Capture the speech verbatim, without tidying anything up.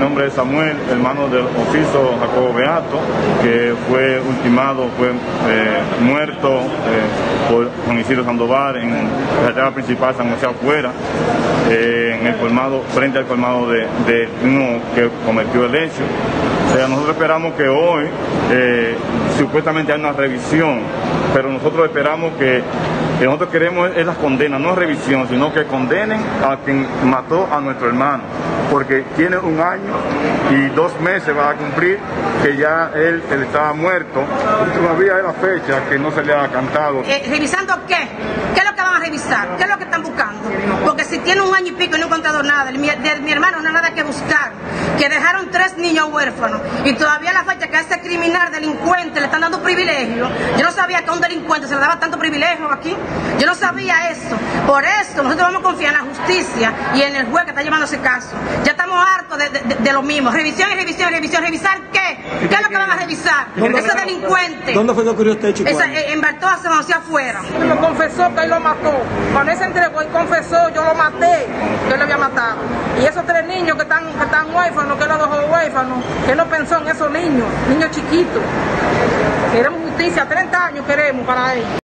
nombre es Samuel, hermano del oficio Jacobo Beato, que fue ultimado, fue eh, muerto eh, por Juan Isidro Sandoval en la carretera principal San José Afuera, eh, en el colmado, frente al colmado de, de uno que cometió el hecho. O sea, nosotros esperamos que hoy eh, supuestamente hay una revisión, pero nosotros esperamos que, que nosotros queremos es las condenas, no revisión, sino que condenen a quien mató a nuestro hermano, porque tiene un año y dos meses va a cumplir que ya él, él estaba muerto, y todavía es la fecha que no se le ha cantado. Eh, ¿Revisando qué? ¿Qué es lo que van a revisar? ¿Qué es lo que están buscando? Porque si tiene un año y pico y no he encontrado nada, de mi, de mi hermano no hay nada que buscar, que dejaron tres niños huérfanos y todavía la fecha que a ese criminal delincuente le están dando privilegios. Yo no sabía que a un delincuente se le daba tanto privilegio aquí. Yo no sabía eso. Por eso nosotros vamos a confiar en la justicia y en el juez que está llevando ese caso. Ya estamos hartos de, de, de lo mismo. Revisión y revisión y revisión. ¿Revisar qué? ¿Qué es lo que van a revisar? Ese delincuente. ¿Dónde fue que ocurrió este hecho? Esa, en Bartoa se nos afuera. Me confesó que él lo mató. Cuando él se entregó y confesó, yo lo maté, yo lo había matado. Y esos tres niños que están, que están huérfanos, que él los dejó huérfanos, que él no pensó en esos niños, niños chiquitos. Queremos justicia, treinta años queremos para ellos.